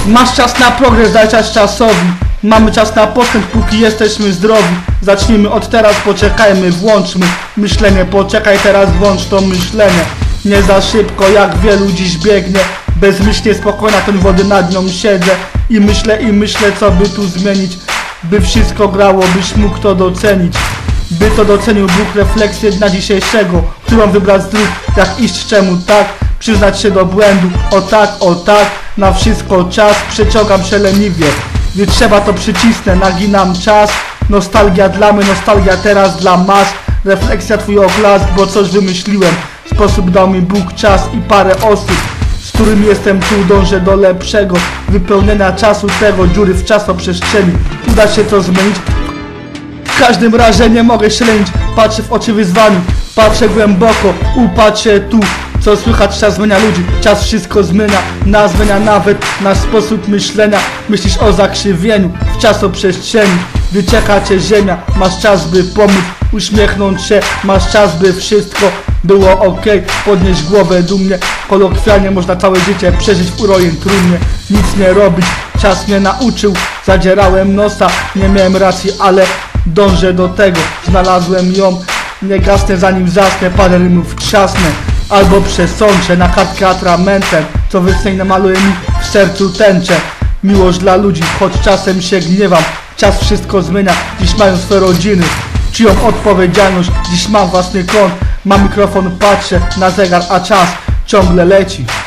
Masz czas na progres, daj czas czasowi. Mamy czas na postęp, póki jesteśmy zdrowi. Zacznijmy od teraz, poczekajmy, włączmy myślenie. Poczekaj teraz, włącz to myślenie. Nie za szybko, jak wielu dziś biegnie. Bezmyślnie, spokojna, ten wody nad nią siedzę. I myślę, co by tu zmienić, by wszystko grało, byś mógł to docenić. By to docenił Bóg, refleksję dnia dzisiejszego, którą wybrać z dróg, jak iść, czemu tak. Przyznać się do błędu, o tak, na wszystko czas. Przeciągam się leniwie, gdy trzeba to przycisnę, naginam czas. Nostalgia dla mnie, nostalgia teraz dla mas. Refleksja, twój oklask, bo coś wymyśliłem. Sposób dał mi Bóg, czas i parę osób, z którymi jestem tu, dążę do lepszego wypełnienia czasu tego, dziury w czasoprzestrzeni. Uda się to zmienić, w każdym razie nie mogę ślenić. Patrzę w oczy wyzwaniu, patrzę głęboko, upatrzę tu. Co słychać, czas zmienia ludzi, czas wszystko zmienia. Zmienia nawet nasz sposób myślenia. Myślisz o zakrzywieniu w czasoprzestrzeni. Wycieka cię ziemia, masz czas by pomóc, uśmiechnąć się, masz czas by wszystko było ok. Podnieść głowę dumnie, kolokwialnie można całe życie przeżyć w urojem trumnie. Nic nie robić, czas mnie nauczył, zadzierałem nosa, nie miałem racji, ale dążę do tego, znalazłem ją. Nie gasnę zanim zasnę, parę rymów trzasnę, albo przesączę na kartkę atramentem, co wysnę namaluje mi w sercu tęczę. Miłość dla ludzi, choć czasem się gniewam. Czas wszystko zmienia, dziś mają swe rodziny, czyją odpowiedzialność, dziś mam własny kąt. Mam mikrofon, patrzę na zegar, a czas ciągle leci.